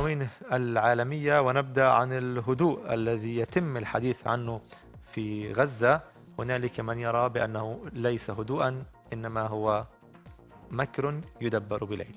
العناوين العالمية، ونبدأ عن الهدوء الذي يتم الحديث عنه في غزة. هنالك من يرى بأنه ليس هدوءا، إنما هو مكر يدبر بليل.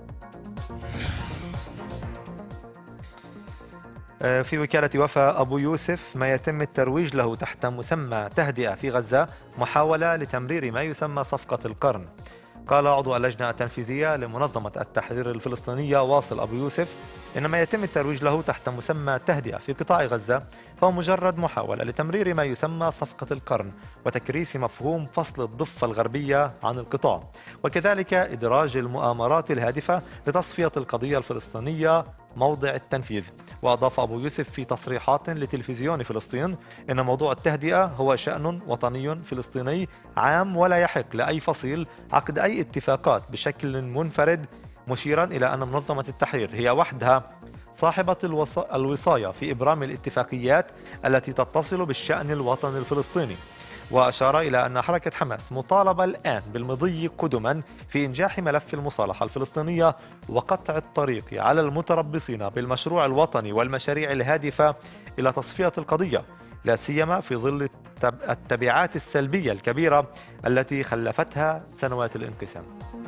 في وكالة وفاء أبو يوسف، ما يتم الترويج له تحت مسمى تهدئة في غزة محاولة لتمرير ما يسمى صفقة القرن. قال عضو اللجنة التنفيذية لمنظمة التحرير الفلسطينية واصل أبو يوسف إن ما يتم الترويج له تحت مسمى تهدئة في قطاع غزة هو مجرد محاولة لتمرير ما يسمى صفقة القرن وتكريس مفهوم فصل الضفة الغربية عن القطاع، وكذلك إدراج المؤامرات الهادفة لتصفية القضية الفلسطينية موضع التنفيذ. وأضاف أبو يوسف في تصريحات لتلفزيون فلسطين إن موضوع التهدئة هو شأن وطني فلسطيني عام، ولا يحق لأي فصيل عقد أي اتفاقات بشكل منفرد، مشيرا إلى أن منظمة التحرير هي وحدها صاحبة الوصاية في إبرام الاتفاقيات التي تتصل بالشأن الوطني الفلسطيني. وأشار إلى أن حركة حماس مطالبة الآن بالمضي قدما في إنجاح ملف المصالحة الفلسطينية وقطع الطريق على المتربصين بالمشروع الوطني والمشاريع الهادفة إلى تصفية القضية، لا سيما في ظل التبعات السلبية الكبيرة التي خلفتها سنوات الانقسام.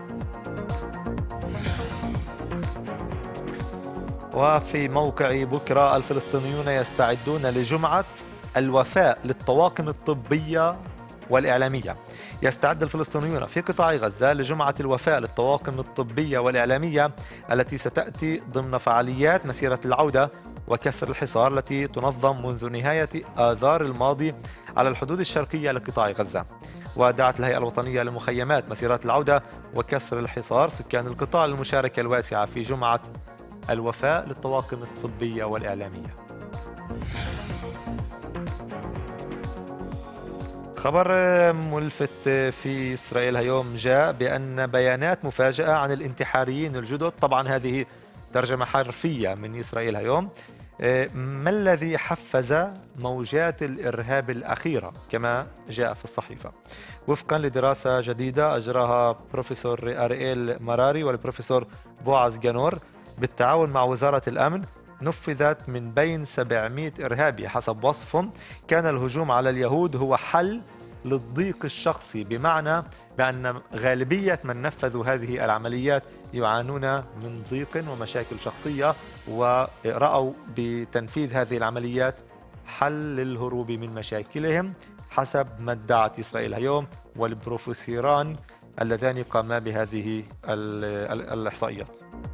وفي موقع بكرة، الفلسطينيون يستعدون لجمعة الوفاء للطواقم الطبية والإعلامية. يستعد الفلسطينيون في قطاع غزة لجمعة الوفاء للطواقم الطبية والإعلامية التي ستأتي ضمن فعاليات مسيرة العودة وكسر الحصار التي تنظم منذ نهاية آذار الماضي على الحدود الشرقية لقطاع غزة. ودعت الهيئة الوطنية لمخيمات مسيرات العودة وكسر الحصار سكان القطاع للمشاركة الواسعة في جمعة الوفاء للطواقم الطبية والإعلامية. خبر ملفت في إسرائيل اليوم جاء بأن بيانات مفاجئة عن الانتحاريين الجدد، طبعا هذه ترجمة حرفية من إسرائيل اليوم، ما الذي حفز موجات الإرهاب الأخيرة كما جاء في الصحيفة. وفقا لدراسة جديدة أجراها بروفيسور أرييل مراري والبروفيسور بوعز جانور بالتعاون مع وزارة الأمن، نفذت من بين 700 إرهابي حسب وصفهم. كان الهجوم على اليهود هو حل للضيق الشخصي، بمعنى بأن غالبية من نفذوا هذه العمليات يعانون من ضيق ومشاكل شخصية، ورأوا بتنفيذ هذه العمليات حل للهروب من مشاكلهم حسب ما ادعت إسرائيل اليوم والبروفيسوران اللذان قاما بهذه الإحصائيات.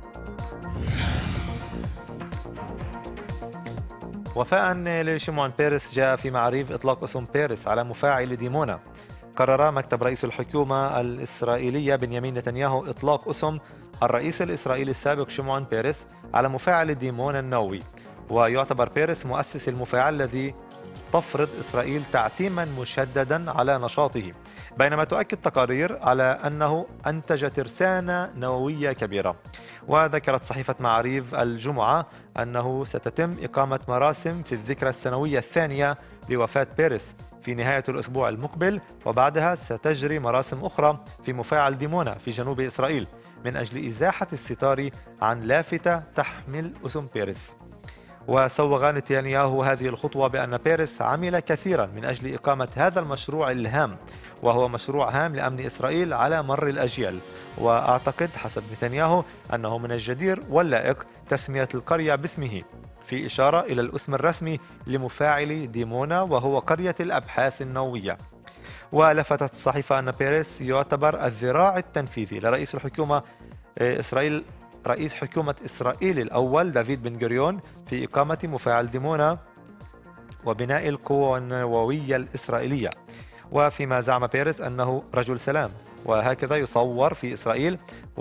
وفاء لشمعون بيرس، جاء في معاريف إطلاق اسم بيرس على مفاعل ديمونا. قرر مكتب رئيس الحكومة الإسرائيلية بنيامين نتنياهو إطلاق اسم الرئيس الإسرائيلي السابق شمعون بيرس على مفاعل ديمونا النووي. ويعتبر بيرس مؤسس المفاعل الذي تفرض إسرائيل تعتيما مشددا على نشاطه، بينما تؤكد تقارير على أنه أنتج ترسانة نووية كبيرة. وذكرت صحيفة معاريف الجمعة أنه ستتم إقامة مراسم في الذكرى السنوية الثانية لوفاة بيرس في نهاية الأسبوع المقبل، وبعدها ستجري مراسم أخرى في مفاعل ديمونا في جنوب إسرائيل من أجل إزاحة الستار عن لافتة تحمل اسم بيرس. وسوغ نتنياهو هذه الخطوة بأن بيرس عمل كثيرا من أجل إقامة هذا المشروع الهام، وهو مشروع هام لأمن إسرائيل على مر الأجيال. وأعتقد حسب نتنياهو أنه من الجدير واللائق تسمية القرية باسمه، في إشارة إلى الاسم الرسمي لمفاعل ديمونا وهو قرية الأبحاث النووية. ولفتت الصحيفة أن بيرس يعتبر الذراع التنفيذي لرئيس الحكومة إسرائيل رئيس حكومة إسرائيل الأول دافيد بن غوريون في إقامة مفاعل ديمونا وبناء القوى النووية الإسرائيلية. وفيما زعم بيرس أنه رجل سلام، وهكذا يصور في إسرائيل،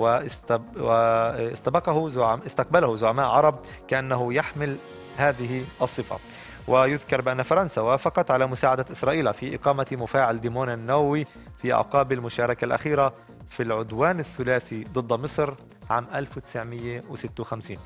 واستقبله زعماء عرب كأنه يحمل هذه الصفة. ويذكر بأن فرنسا وافقت على مساعدة إسرائيل في إقامة مفاعل ديمونا النووي في أعقاب المشاركة الأخيرة في العدوان الثلاثي ضد مصر عام 1956.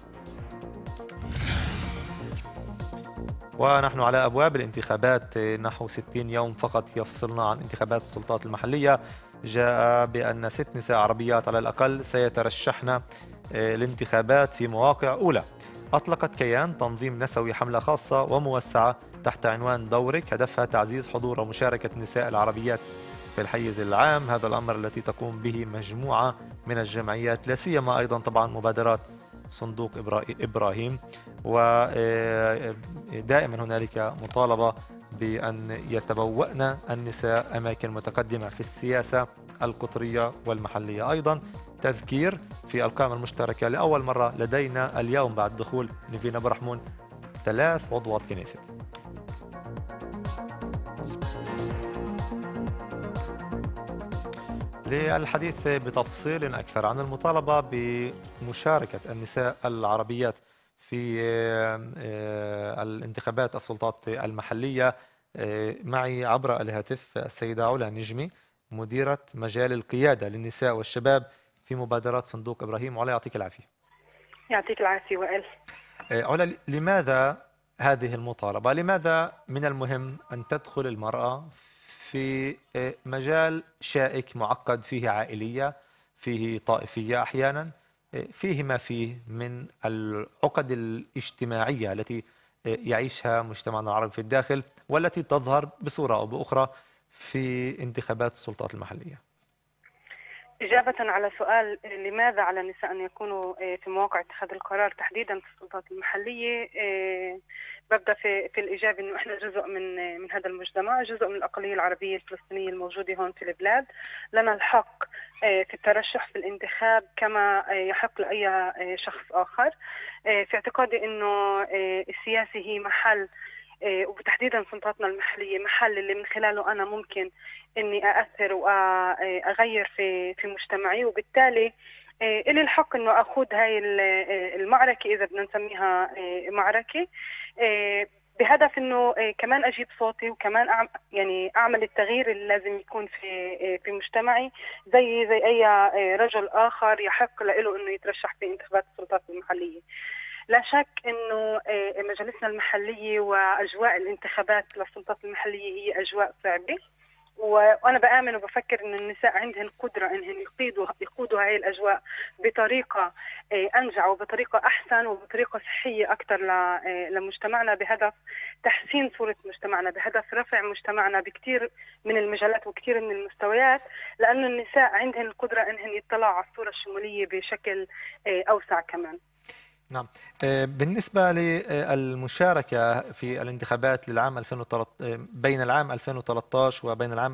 ونحن على أبواب الانتخابات، نحو 60 يوم فقط يفصلنا عن انتخابات السلطات المحلية. جاء بأن 6 نساء عربيات على الأقل سيترشحن الانتخابات في مواقع أولى. أطلقت كيان تنظيم نسوي حملة خاصة وموسعة تحت عنوان دورك، هدفها تعزيز حضور ومشاركة النساء العربيات في الحيز العام. هذا الأمر التي تقوم به مجموعة من الجمعيات، لا سيما أيضا طبعا مبادرات صندوق إبراهيم. ودائما هنالك مطالبة بأن يتبوأن النساء أماكن متقدمة في السياسة القطرية والمحلية. أيضا تذكير في القائمة المشتركة لأول مرة لدينا اليوم بعد دخول نيفين أبو رحمون 3 عضوات كنيست. للحديث بتفصيل أكثر عن المطالبة بمشاركة النساء العربيات في الانتخابات السلطات المحلية، معي عبر الهاتف السيدة علا نجمي، مديرة مجال القيادة للنساء والشباب في مبادرات صندوق إبراهيم. علا يعطيك العافية. يعطيك العافية وائل. علا، لماذا هذه المطالبة؟ لماذا من المهم أن تدخل المرأة في مجال شائك معقد، فيه عائلية، فيه طائفية أحيانا، فيه ما فيه من العقد الاجتماعية التي يعيشها مجتمعنا العربي في الداخل، والتي تظهر بصورة أو بأخرى في انتخابات السلطات المحلية؟ إجابة على سؤال لماذا على النساء أن يكونوا في مواقع اتخاذ القرار تحديدا في السلطات المحلية، ببدأ في الإجابة إنه إحنا جزء من هذا المجتمع، جزء من الأقلية العربية الفلسطينية الموجودة هون في البلاد. لنا الحق في الترشح في الانتخاب كما يحق لأي شخص آخر. في اعتقادي إنه السياسة هي محل، وتحديدا سلطاتنا المحلية، محل اللي من خلاله أنا ممكن إني أأثر وأغير في مجتمعي، وبالتالي إلي الحق إنه أخوض هاي المعركة، إذا بدنا نسميها معركة، بهدف إنه كمان أجيب صوتي، وكمان يعني أعمل التغيير اللي لازم يكون في مجتمعي، زي أي رجل آخر يحق له إنه يترشح في انتخابات السلطات المحلية. لا شك انه مجالسنا المحليه واجواء الانتخابات للسلطات المحليه هي اجواء صعبه، وانا بامن وبفكر ان النساء عندهن قدره انهن يقودوا هاي الاجواء بطريقه انجع وبطريقه احسن وبطريقه صحيه اكثر لمجتمعنا، بهدف تحسين صوره مجتمعنا، بهدف رفع مجتمعنا بكثير من المجالات وكثير من المستويات، لانه النساء عندهن القدره انهن يطلعوا على الصوره الشموليه بشكل اوسع كمان. نعم. بالنسبة للمشاركة في الانتخابات للعام 2013، بين العام 2013 وبين العام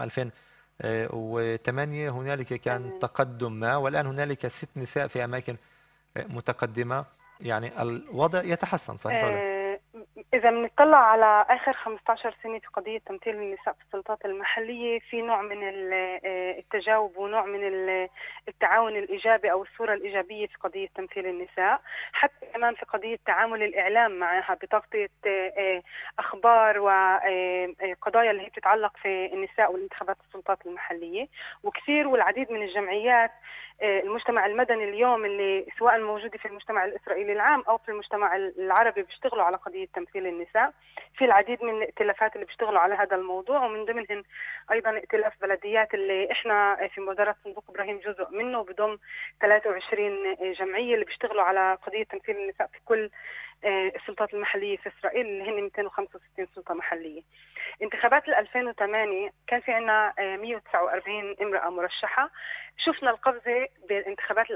2008 هنالك كان تقدم ما، والآن هنالك 6 نساء في أماكن متقدمة، يعني الوضع يتحسن، صحيح ولا؟ إذا بنطلع على آخر 15 سنة في قضية تمثيل النساء في السلطات المحلية، في نوع من التجاوب ونوع من التعاون الإيجابي أو الصورة الإيجابية في قضية تمثيل النساء، حتى كمان في قضية تعامل الإعلام معها بتغطية أخبار وقضايا اللي هي بتتعلق في النساء والانتخابات السلطات المحلية. وكثير والعديد من الجمعيات المجتمع المدني اليوم اللي سواء موجودة في المجتمع الإسرائيلي العام أو في المجتمع العربي بيشتغلوا على قضية تمثيل النساء، في العديد من الائتلافات اللي بيشتغلوا على هذا الموضوع، ومن ضمنهم أيضا ائتلاف بلديات اللي إحنا في مبادرة صندوق إبراهيم جزء منه، بضم 23 جمعية اللي بيشتغلوا على قضية تمثيل النساء في كل السلطات المحلية في إسرائيل اللي هن 265 سلطة محلية. انتخابات 2008 كان في عنا 149 امرأة مرشحة. شفنا القفزة بانتخابات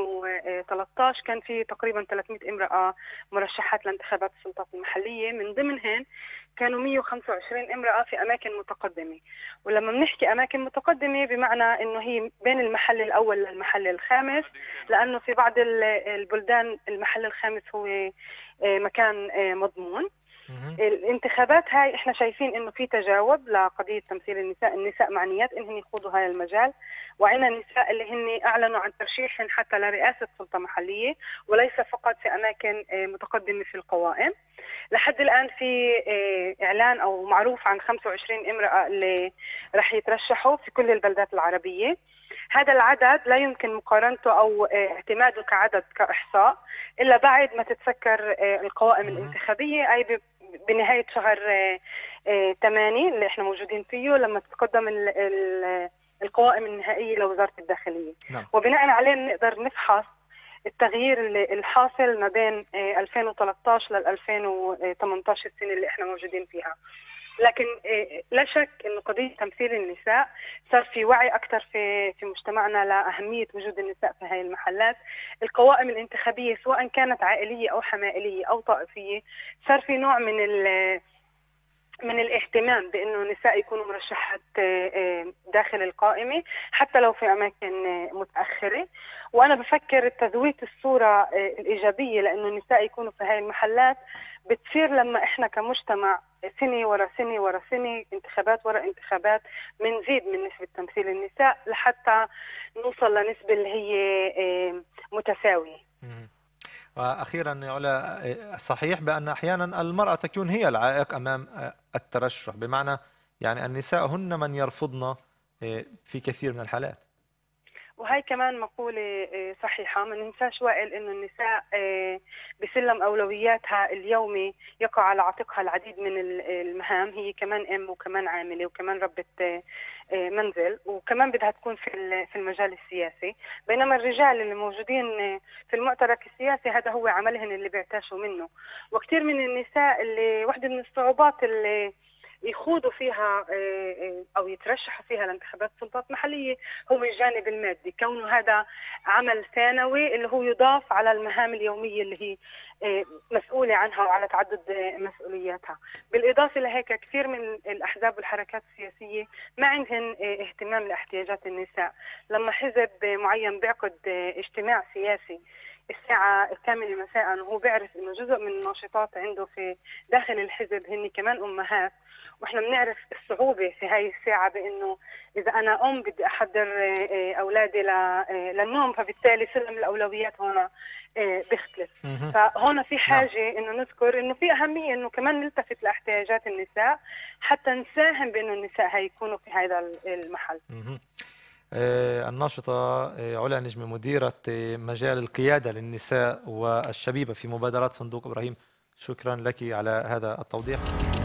2013 كان في تقريبا 300 امرأة مرشحات لانتخابات السلطات المحلية، من ضمنهن كانوا 125 امرأة في أماكن متقدمة. ولما بنحكي أماكن متقدمة بمعنى إنه هي بين المحل الأول للمحل الخامس، لأنه في بعض البلدان المحل الخامس هو مكان مضمون. الانتخابات هاي احنا شايفين انه في تجاوب لقضيه تمثيل النساء، النساء معنيات انهن يخوضوا هذا المجال، وعنا نساء اللي هن اعلنوا عن ترشيحهم حتى لرئاسه سلطه محليه وليس فقط في اماكن متقدمه في القوائم. لحد الان في اعلان او معروف عن 25 امراه اللي رح يترشحوا في كل البلدات العربيه. هذا العدد لا يمكن مقارنته او اعتماده كعدد كاحصاء الا بعد ما تتسكر القوائم الانتخابيه، اي بنهاية شهر 8 اللي احنا موجودين فيه، لما تتقدم القوائم النهائية لوزارة الداخلية. نعم. وبناء عليه نقدر نفحص التغيير الحاصل ما بين 2013 لل 2018 السنة اللي احنا موجودين فيها. لكن لا شك انه قضيه تمثيل النساء صار في وعي اكثر في مجتمعنا لاهميه وجود النساء في هاي المحلات. القوائم الانتخابيه سواء كانت عائليه او حمائليه او طائفيه، صار في نوع من الاهتمام بانه النساء يكونوا مرشحات داخل القائمه حتى لو في اماكن متاخره. وانا بفكر تذويت الصوره الايجابيه لانه النساء يكونوا في هاي المحلات بتصير لما احنا كمجتمع سنه ورا سنه ورا سنه، انتخابات ورا انتخابات، بنزيد من نسبه تمثيل النساء لحتى نوصل لنسبه اللي هي متساويه. وأخيرا يا علا، صحيح بأن أحيانا المرأة تكون هي العائق أمام الترشح، بمعنى يعني النساء هن من يرفضن في كثير من الحالات. وهي كمان مقولة صحيحة. ما ننساش وائل إنه النساء بسلم أولوياتها اليومي يقع على عاتقها العديد من المهام. هي كمان أم وكمان عاملة وكمان ربة منزل، وكمان بدها تكون في المجال السياسي. بينما الرجال اللي موجودين في المعترك السياسي هذا هو عملهن اللي بيعتاشوا منه. وكثير من النساء اللي واحدة من الصعوبات اللي يخوضوا فيها أو يترشحوا فيها لانتخابات سلطات محلية هو الجانب المادي، كونه هذا عمل ثانوي اللي هو يضاف على المهام اليومية اللي هي مسؤولة عنها وعلى تعدد مسؤولياتها. بالإضافة لهيك كثير من الأحزاب والحركات السياسية ما عندهن اهتمام لاحتياجات النساء. لما حزب معين بيعقد اجتماع سياسي الساعة 8 مساء وهو بيعرف انه جزء من الناشطات عنده في داخل الحزب هن كمان امهات، واحنا بنعرف الصعوبة في هاي الساعة بانه اذا انا ام بدي احضر اولادي للنوم، فبالتالي سلم الاولويات هون بيختلف. فهون في حاجة انه نذكر انه في اهمية انه كمان نلتفت لاحتياجات النساء حتى نساهم بانه النساء هاي يكونوا في هذا المحل. الناشطة علا نجمي، مديرة مجال القيادة للنساء والشبيبة في مبادرات صندوق إبراهيم، شكرا لك على هذا التوضيح.